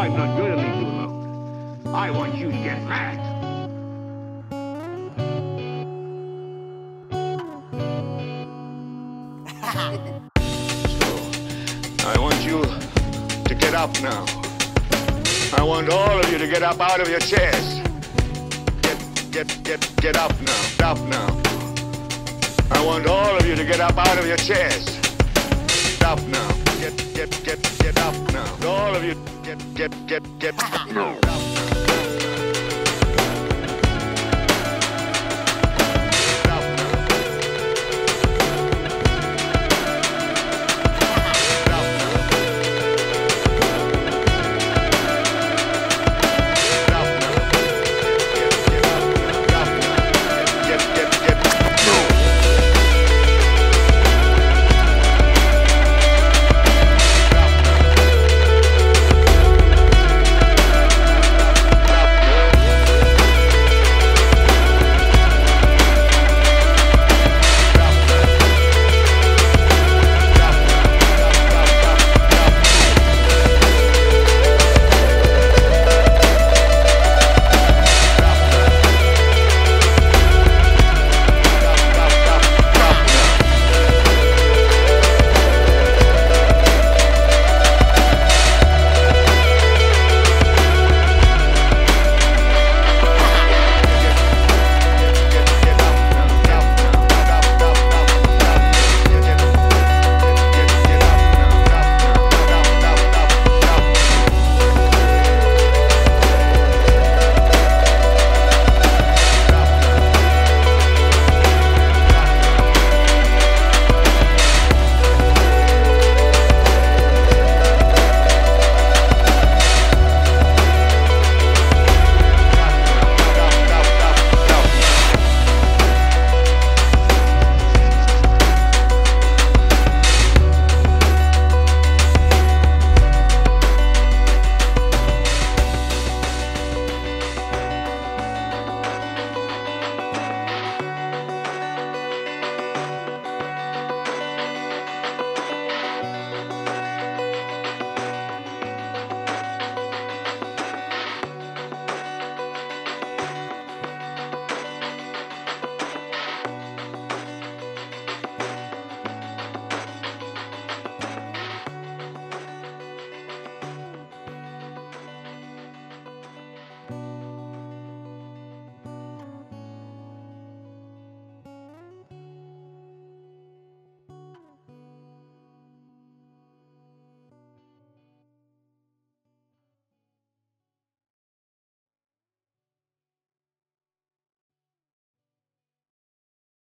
I'm not gonna leave you alone. I want you to get mad. So, I want you to get up now. I want all of you to get up out of your chairs. Get up now. Up now. I want all of you to get up out of your chairs. Up now. Get up now. All of you get up now.